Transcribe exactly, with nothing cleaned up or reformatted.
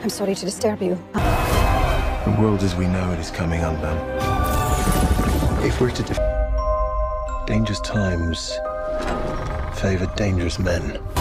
I'm sorry to disturb you. The world as we know it is coming undone. If we're to def- dangerous times favor dangerous men.